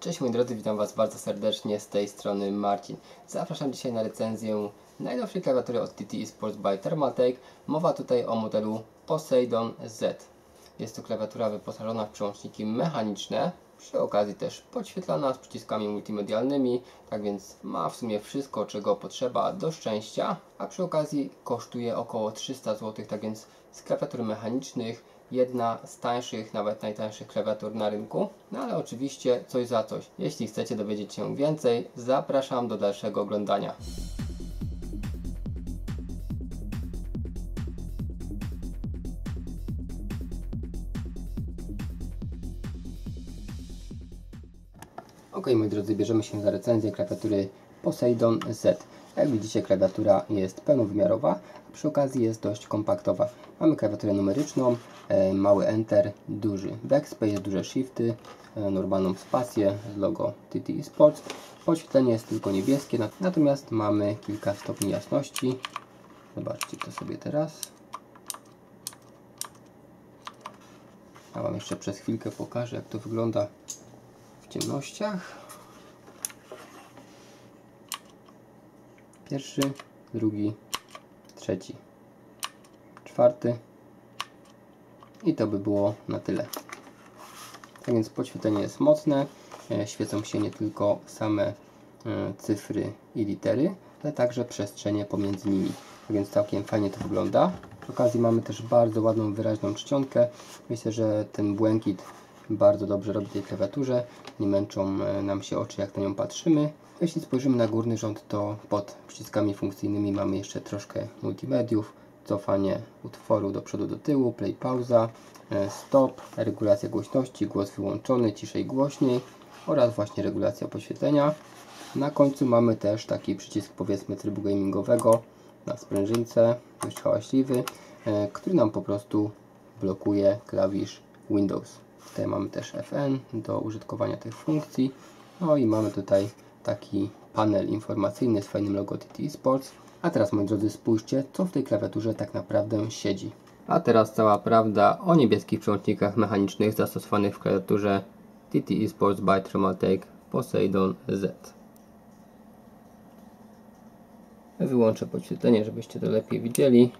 Cześć moi drodzy, witam Was bardzo serdecznie, z tej strony Marcin. Zapraszam dzisiaj na recenzję najnowszej klawiatury od TT Esports by Thermaltake. Mowa tutaj o modelu Poseidon Z. Jest to klawiatura wyposażona w przełączniki mechaniczne, przy okazji też podświetlana z przyciskami multimedialnymi, tak więc ma w sumie wszystko, czego potrzeba do szczęścia, a przy okazji kosztuje około 300 zł, tak więc z klawiatur mechanicznych jedna z tańszych, nawet najtańszych klawiatur na rynku, no ale oczywiście coś za coś. Jeśli chcecie dowiedzieć się więcej, zapraszam do dalszego oglądania. Ok, moi drodzy, bierzemy się za recenzję klawiatury Poseidon Z. Jak widzicie, klawiatura jest pełnowymiarowa, a przy okazji jest dość kompaktowa. Mamy klawiaturę numeryczną, mały Enter, duży Backspace, duże Shifty, normalną spację z logo TT Esports. Podświetlenie jest tylko niebieskie, natomiast mamy kilka stopni jasności. Zobaczcie to sobie teraz. Ja Wam jeszcze przez chwilkę pokażę, jak to wygląda w ciemnościach. Pierwszy, drugi, trzeci, czwarty i to by było na tyle. Tak więc podświetlenie jest mocne, świecą się nie tylko same cyfry i litery, ale także przestrzenie pomiędzy nimi. Tak więc całkiem fajnie to wygląda. Przy okazji mamy też bardzo ładną, wyraźną czcionkę. Myślę, że ten błękit bardzo dobrze robi tej klawiaturze, nie męczą nam się oczy, jak na nią patrzymy. Jeśli spojrzymy na górny rząd, to pod przyciskami funkcyjnymi mamy jeszcze troszkę multimediów, cofanie utworu do przodu, do tyłu, play, pauza, stop, regulacja głośności, głos wyłączony, ciszej, głośniej oraz właśnie regulacja podświetlenia. Na końcu mamy też taki przycisk, powiedzmy, trybu gamingowego na sprężynce, dość hałaśliwy, który nam po prostu blokuje klawisz Windows. Tutaj mamy też FN do użytkowania tych funkcji. No i mamy tutaj taki panel informacyjny z fajnym logo TT Esports. A teraz, moi drodzy, spójrzcie, co w tej klawiaturze tak naprawdę siedzi. A teraz cała prawda o niebieskich przełącznikach mechanicznych zastosowanych w klawiaturze TT Esports by Thermaltake Poseidon Z. Wyłączę podświetlenie, żebyście to lepiej widzieli.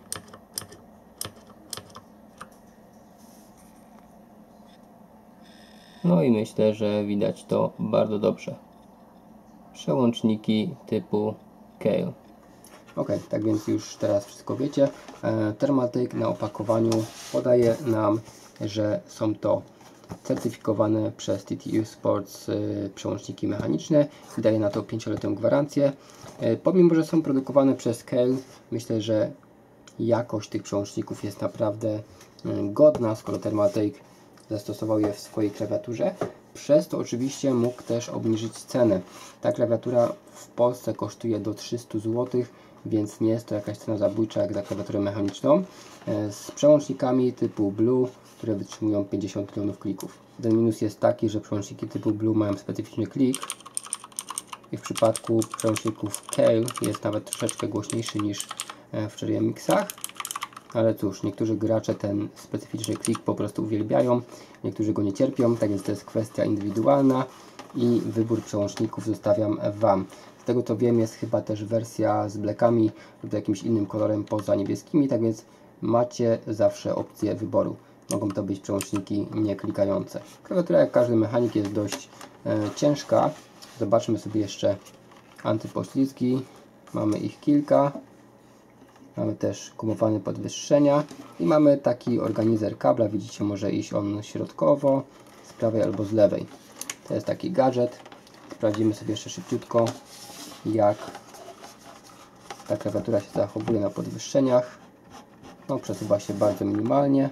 No i myślę, że widać to bardzo dobrze. Przełączniki typu Kale. Ok, tak więc już teraz wszystko wiecie. Thermaltake na opakowaniu podaje nam, że są to certyfikowane przez TT Esports przełączniki mechaniczne. Daje na to 5-letnią gwarancję. Pomimo, że są produkowane przez Kale, myślę, że jakość tych przełączników jest naprawdę godna, skoro Thermaltake zastosował je w swojej klawiaturze. Przez to oczywiście mógł też obniżyć cenę. Ta klawiatura w Polsce kosztuje do 300 zł, więc nie jest to jakaś cena zabójcza jak za klawiaturę mechaniczną. Z przełącznikami typu Blue, które wytrzymują 50 milionów klików. Ten minus jest taki, że przełączniki typu Blue mają specyficzny klik i w przypadku przełączników Kale jest nawet troszeczkę głośniejszy niż w Cherry MX-ach. Ale cóż, niektórzy gracze ten specyficzny klik po prostu uwielbiają, niektórzy go nie cierpią, tak więc to jest kwestia indywidualna i wybór przełączników zostawiam Wam. Z tego co wiem, jest chyba też wersja z blackami lub jakimś innym kolorem poza niebieskimi, tak więc macie zawsze opcję wyboru. Mogą to być przełączniki nieklikające. Klawiatura, jak każdy mechanik, jest dość ciężka. Zobaczmy sobie jeszcze antypoślizgi. Mamy ich kilka. Mamy też gumowane podwyższenia i mamy taki organizer kabla. Widzicie, może iść on środkowo, z prawej albo z lewej. To jest taki gadżet. Sprawdzimy sobie jeszcze szybciutko, jak ta klawiatura się zachowuje na podwyższeniach. No, przesuwa się bardzo minimalnie,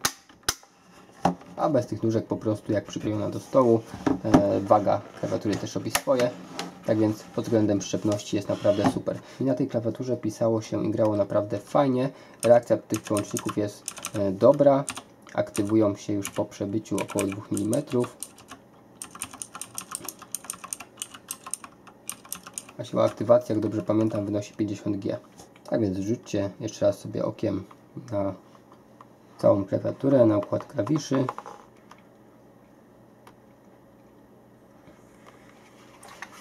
a bez tych nóżek po prostu jak przyklejona do stołu. Waga klawiatury też robi swoje. Tak więc pod względem szczepności jest naprawdę super. I na tej klawiaturze pisało się i grało naprawdę fajnie. Reakcja tych przełączników jest dobra. Aktywują się już po przebyciu około 2 mm. A siła aktywacji, jak dobrze pamiętam, wynosi 50 G. Tak więc rzućcie jeszcze raz sobie okiem na całą klawiaturę, na układ klawiszy.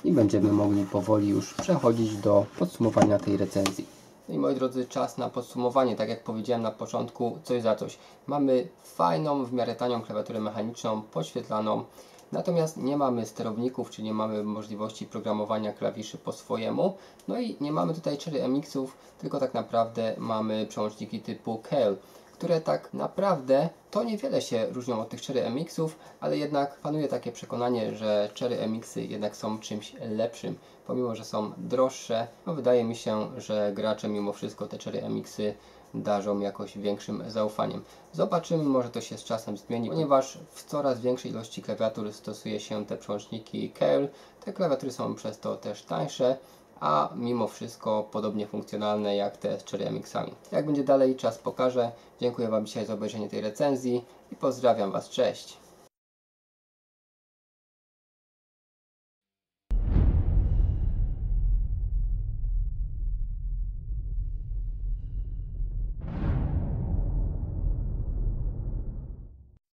i będziemy mogli powoli już przechodzić do podsumowania tej recenzji. No i moi drodzy, czas na podsumowanie. Tak jak powiedziałem na początku, coś za coś. Mamy fajną, w miarę tanią klawiaturę mechaniczną, podświetlaną. Natomiast nie mamy sterowników, czyli nie mamy możliwości programowania klawiszy po swojemu. No i nie mamy tutaj Cherry MX-ów, tylko tak naprawdę mamy przełączniki typu Keil, które tak naprawdę to niewiele się różnią od tych Cherry MX-ów, ale jednak panuje takie przekonanie, że Cherry MX-y jednak są czymś lepszym. Pomimo, że są droższe, no wydaje mi się, że gracze mimo wszystko te Cherry MX-y darzą jakoś większym zaufaniem. Zobaczymy, może to się z czasem zmieni, ponieważ w coraz większej ilości klawiatur stosuje się te przełączniki Keil. Te klawiatury są przez to też tańsze, a mimo wszystko podobnie funkcjonalne jak te z Cherry MX-ami. Jak będzie dalej, czas pokaże. Dziękuję Wam dzisiaj za obejrzenie tej recenzji i pozdrawiam Was, cześć!